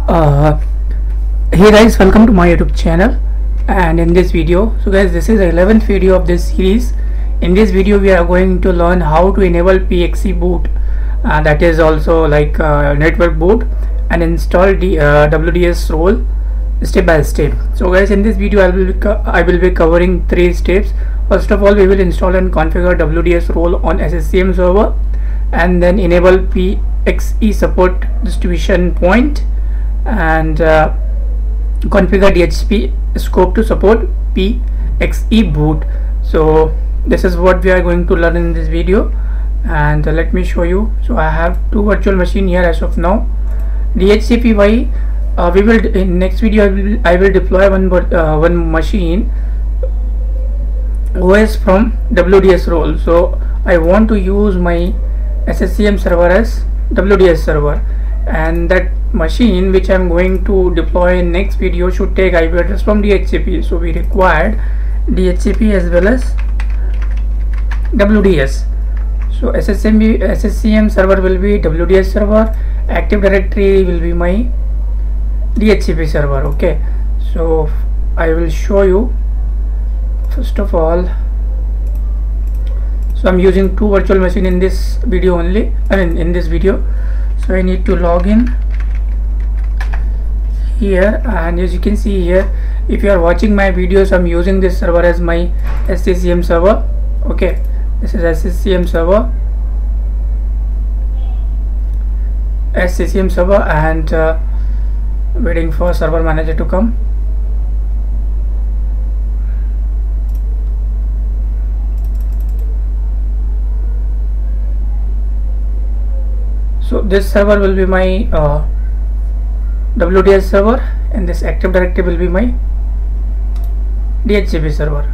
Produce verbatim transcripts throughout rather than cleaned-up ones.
uh, Hey guys, welcome to my YouTube channel. And in this video, so guys, this is the eleventh video of this series. In this video we are going to learn how to enable P X E boot, uh, that is also like uh, network boot, and install the uh, W D S role step by step. So guys, in this video I will be I will be covering three steps. First of all, we will install and configure W D S role on S S C M server, and then enable P X E support distribution point, and uh, configure D H C P scope to support P X E boot. So this is what we are going to learn in this video, and uh, let me show you. So I have two virtual machine here as of now. D H C P Y, uh, we will in next video I will, I will deploy one uh, one machine O S from W D S role. So I want to use my S S C M server as W D S server, and that machine which I am going to deploy in next video should take I P address from D H C P. So we required D H C P as well as W D S. So S S C M server will be W D S server, Active Directory will be my D H C P server. Okay, so I will show you. First of all, so I'm using two virtual machine in this video only. I mean in this video. So I need to log in here, and as you can see here, if you are watching my videos, I'm using this server as my S C C M server. Okay, this is S C C M server, S C C M server, and uh, waiting for server manager to come. So this server will be my uh, W D S server, and this Active Directory will be my D H C P server.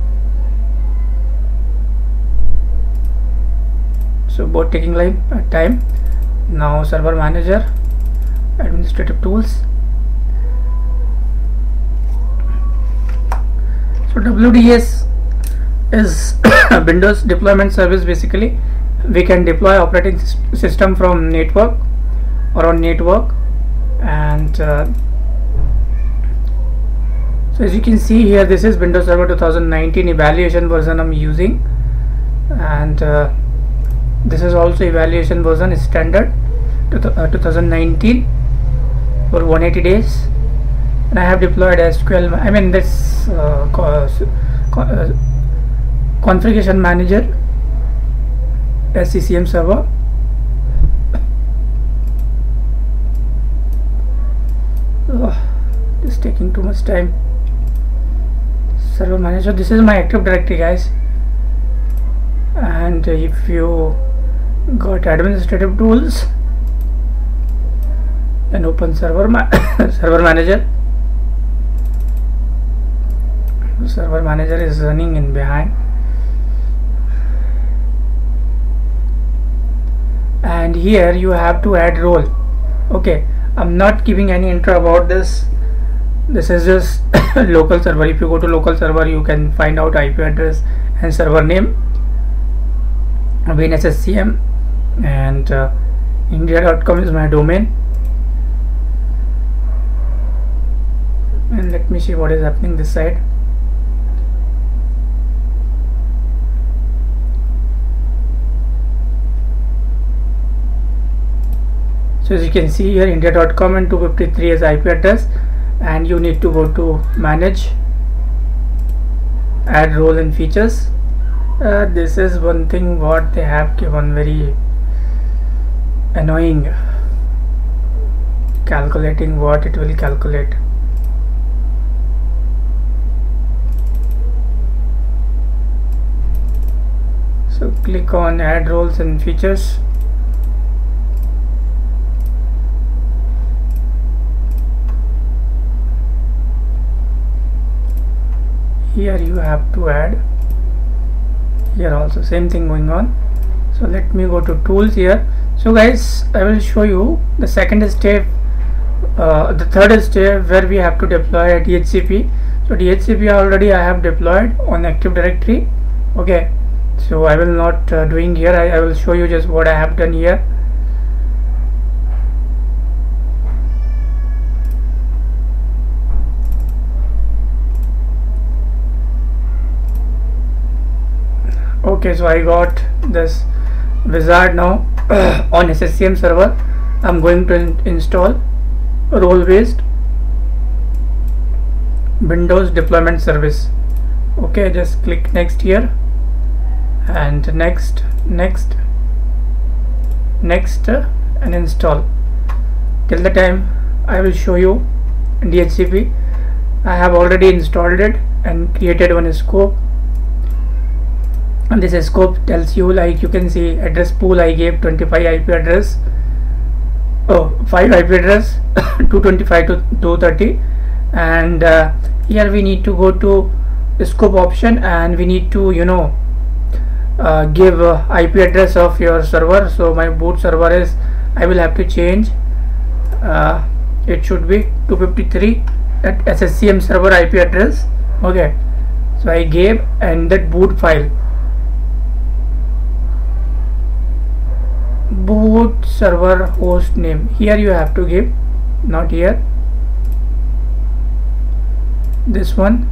So both taking like uh, time. Now server manager, administrative tools. So W D S is Windows deployment service. Basically, we can deploy operating system from network or on network, and uh, so as you can see here, this is Windows Server two thousand nineteen evaluation version I'm using, and uh, this is also evaluation version standard two thousand nineteen for one hundred eighty days, and I have deployed S Q L, I mean this uh, co co uh, configuration manager S C C M server. Oh, this is taking too much time. Server manager, this is my Active Directory, guys, and if you got administrative tools, then open server ma server manager. Server manager is running in behind, and here you have to add role. Okay, I'm not giving any intro about this. This is just local server. If you go to local server, you can find out I P address and server name, Win S S C M, and uh, India dot com is my domain. And let me see what is happening this side. So as you can see here, India dot com and two fifty-three is I P address, and you need to go to manage, add role and features. Uh, this is one thing what they have given, very annoying, calculating what it will calculate. So click on add roles and features. Here you have to add, here also same thing going on. So let me go to tools here. So guys, I will show you the second step, uh, the third step where we have to deploy a D H C P. So D H C P already I have deployed on Active Directory. Okay, so I will not uh, doing here. I, I will show you just what I have done here. Okay, so I got this wizard now on S C C M server. I'm going to in install role based Windows deployment service. Okay, just click next here and next, next, next, uh, and install. Till the time I will show you D H C P. I have already installed it and created one scope, and this scope tells you, like you can see, address pool I gave twenty-five I P address, oh five I P address two twenty-five to two thirty, and uh, here we need to go to the scope option and we need to you know uh, give uh, I P address of your server. So my boot server is, I will have to change, uh, it should be two fifty-three at S C C M server I P address. Okay, so I gave, and that boot file, boot server host name, here you have to give, not here, this one.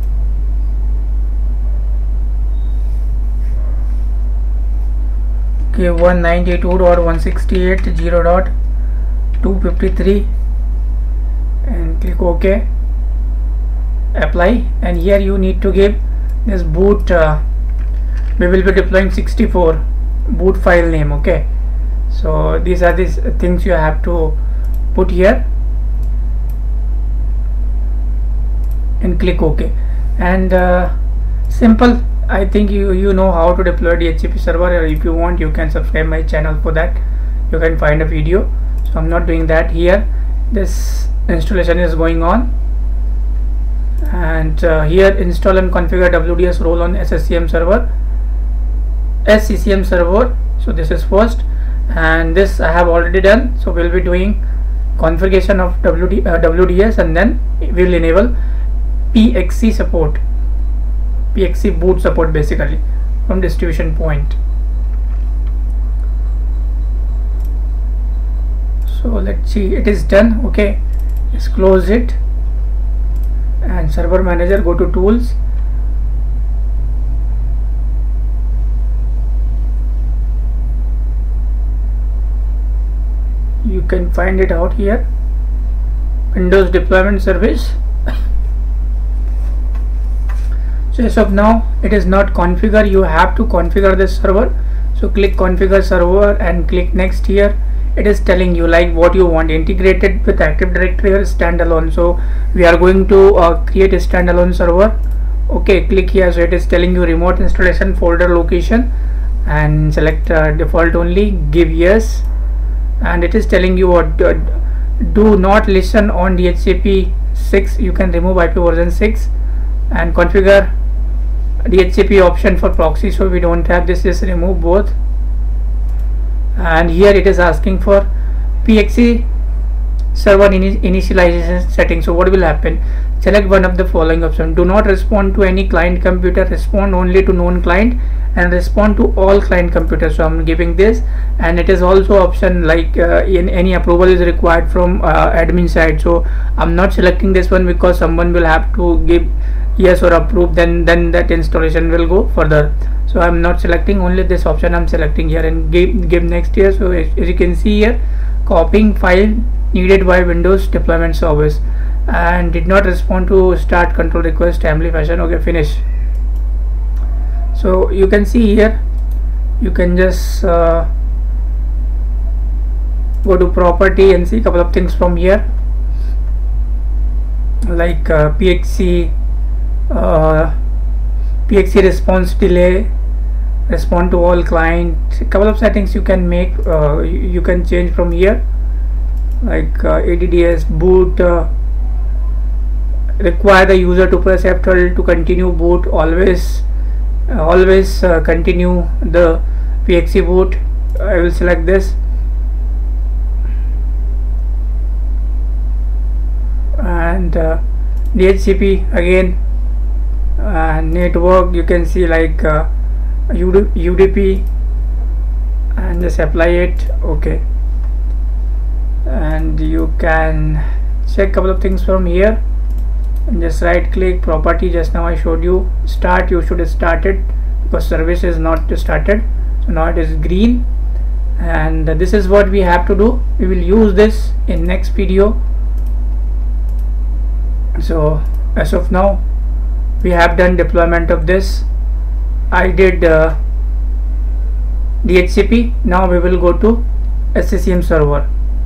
Okay, one ninety-two dot one sixty-eight dot zero dot two fifty-three, and click OK, apply, and here you need to give this boot, uh, we will be deploying sixty-four, boot file name. Okay, so these are these things you have to put here and click OK, and uh, simple. I think you you know how to deploy D H C P server, or if you want you can subscribe my channel for that, you can find a video. So I'm not doing that here. This installation is going on, and uh, here install and configure W D S role on S C C M server, S C C M server. So this is first, and this I have already done. So we'll be doing configuration of W D, uh, W D S, and then we'll enable P X C support, P X C boot support basically from distribution point. So let's see, it is done. Okay, let's close it, and server manager, go to tools, you can find it out here, Windows deployment service. So as of now it is not configure, you have to configure this server. So click configure server and click next here. It is telling you like what you want, integrated with Active Directory or standalone. So we are going to uh, create a standalone server. Okay, click here. So it is telling you remote installation folder location, and select uh, default only, give yes, and it is telling you what uh, do not listen on D H C P six, you can remove I P version six, and configure D H C P option for proxy. So we don't have this, just remove both. And here it is asking for P X C server ini initialization setting. So what will happen? Select one of the following options. Do not respond to any client computer, respond only to known client, and respond to all client computers. So I'm giving this, and it is also option like uh, in any approval is required from uh, admin side. So I'm not selecting this one because someone will have to give yes or approve, then then that installation will go further. So I'm not selecting, only this option I'm selecting here, and give, give next here. So as, as you can see here, copying file needed by Windows deployment service, and did not respond to start control request timely fashion. Okay, finish. So you can see here, you can just uh, go to property and see a couple of things from here, like uh, P X C uh, P X C response delay, respond to all client, a couple of settings you can make, uh, you, you can change from here, like uh, A D D S boot, uh, require the user to press F twelve to continue boot, always uh, always uh, continue the P X C boot. I will select this, and uh, D H C P again, uh, network, you can see like uh, U D P, and just apply it. Okay, and you can check a couple of things from here, and just right click property. Just now I showed you start, you should start it because service is not started. So now it is green, and this is what we have to do. We will use this in next video. So as of now we have done deployment of this. I did uh, D H C P. Now we will go to S C C M server.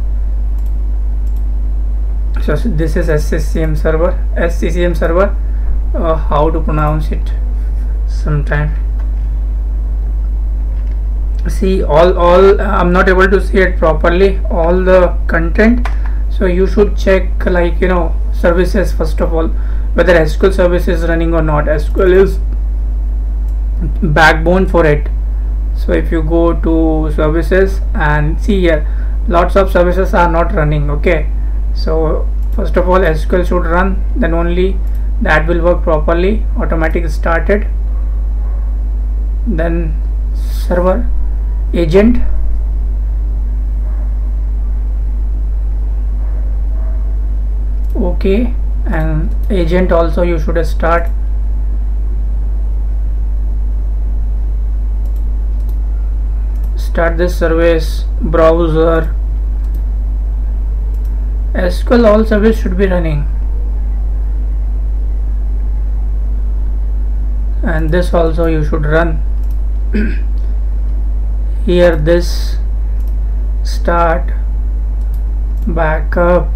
So this is S C C M server, S C C M server, uh, how to pronounce it sometime. See, all all uh, I'm not able to see it properly, all the content. So you should check, like, you know, services first of all, whether S Q L service is running or not. S Q L is backbone for it. So if you go to services and see here, lots of services are not running. Okay, so first of all S Q L should run, then only that will work properly. Automatic started, then server agent, okay, and agent also you should start. Start this service, browser, S Q L, all service should be running, and this also you should run. Here this start, backup,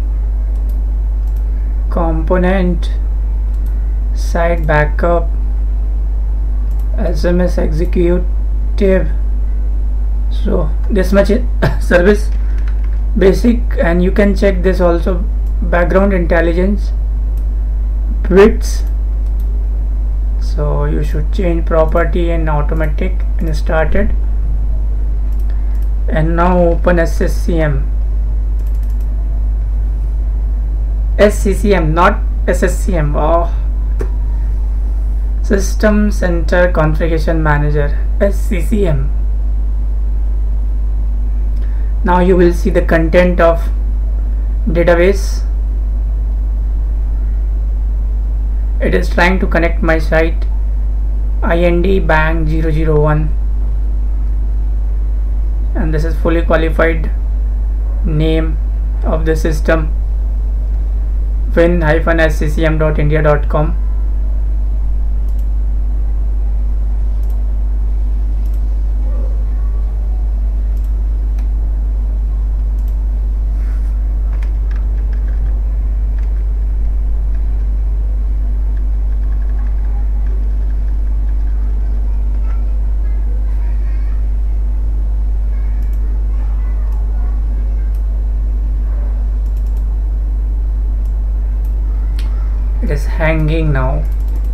component, site backup, S M S executive. So this much is service basic, and you can check this also, background intelligence, bits. So you should change property and automatic and started. And now open S C C M, S C C M, not S S C M. Oh, System Center Configuration Manager, S C C M. Now you will see the content of database. It is trying to connect my site, I N D bank zero zero one, and this is fully qualified name of the system, win dash S C C M dot india dot com. It is hanging now.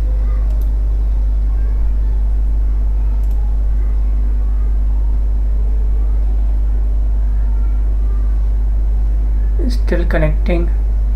It's still connecting.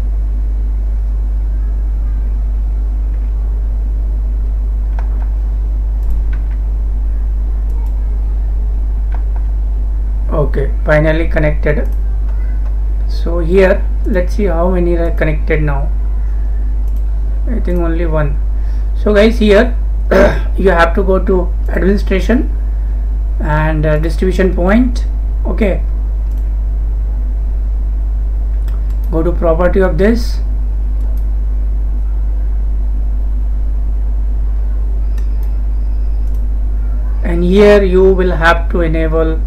Okay, finally connected. So here let's see how many are connected now. I think only one. So guys, here you have to go to administration and uh, distribution point. Okay, go to property of this, and here you will have to enable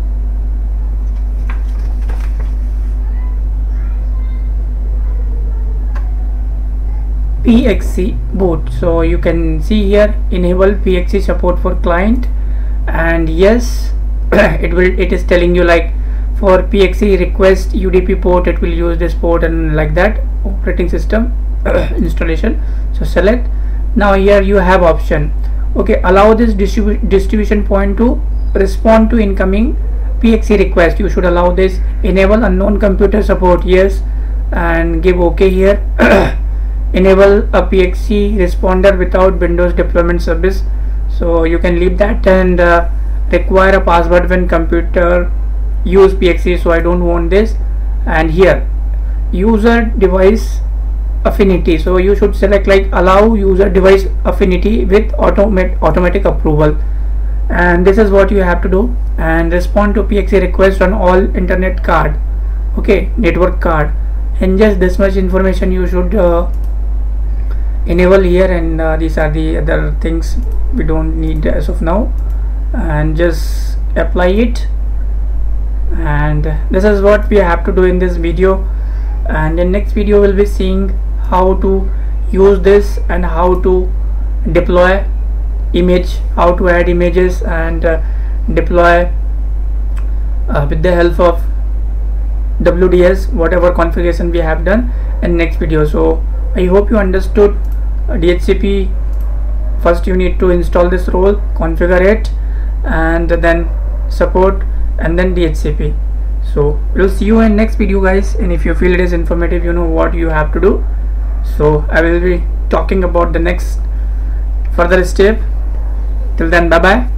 P X E boot. So you can see here, enable P X E support for client, and yes, it will it is telling you like for P X E request U D P port, it will use this port and like that, operating system installation. So select. Now here you have option, okay, allow this distribu distribution point to respond to incoming P X E request. You should allow this. Enable unknown computer support, yes, and give okay here. Enable a P X E responder without Windows deployment service, so you can leave that, and uh, require a password when computer use P X E, so I don't want this. And here user device affinity. So you should select like allow user device affinity with automate automatic approval, and this is what you have to do. And respond to P X E request on all internet card, okay, network card, and just this much information you should uh, enable here. And uh, these are the other things we don't need as of now, and just apply it. And this is what we have to do in this video, and in next video we'll be seeing how to use this and how to deploy image, how to add images and uh, deploy uh, with the help of W D S, whatever configuration we have done in next video. So I hope you understood uh, D H C P. First you need to install this role, configure it, and then support, and then D H C P. So we'll see you in next video, guys, and if you feel it is informative, you know what you have to do. So I will be talking about the next further step. Till then, bye bye.